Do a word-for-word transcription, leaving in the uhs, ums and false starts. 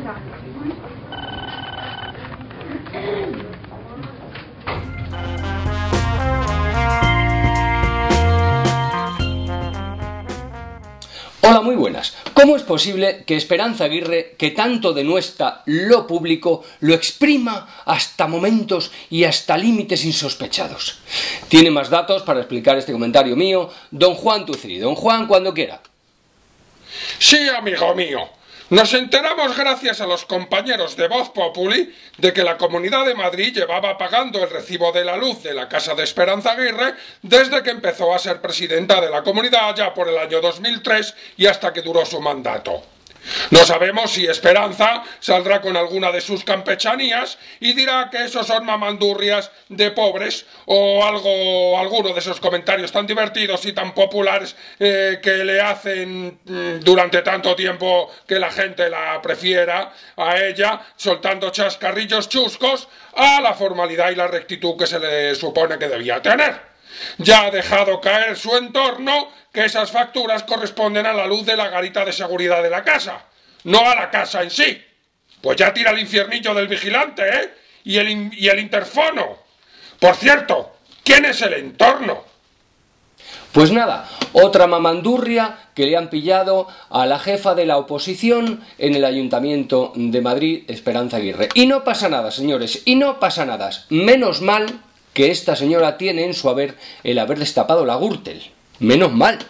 Hola, muy buenas. ¿Cómo es posible que Esperanza Aguirre, que tanto denuestra lo público, lo exprima hasta momentos y hasta límites insospechados? Tiene más datos para explicar este comentario mío don Juan Tuciri. Don Juan, cuando quiera. Sí, amigo mío. Nos enteramos gracias a los compañeros de Voz Populi de que la Comunidad de Madrid llevaba pagando el recibo de la luz de la casa de Esperanza Aguirre desde que empezó a ser presidenta de la comunidad ya por el año dos mil tres y hasta que duró su mandato. No sabemos si Esperanza saldrá con alguna de sus campechanías y dirá que esos son mamandurrias de pobres o algo, alguno de esos comentarios tan divertidos y tan populares eh, que le hacen mm, durante tanto tiempo que la gente la prefiera a ella, soltando chascarrillos chuscos a la formalidad y la rectitud que se le supone que debía tener. Ya ha dejado caer su entorno que esas facturas corresponden a la luz de la garita de seguridad de la casa, no a la casa en sí. Pues ya tira el infiernillo del vigilante, ¿eh? Y el, y el interfono. Por cierto, ¿quién es el entorno? Pues nada, otra mamandurria que le han pillado a la jefa de la oposición en el Ayuntamiento de Madrid, Esperanza Aguirre. Y no pasa nada, señores, y no pasa nada. Menos mal que esta señora tiene en su haber el haber destapado la Gürtel. Menos mal.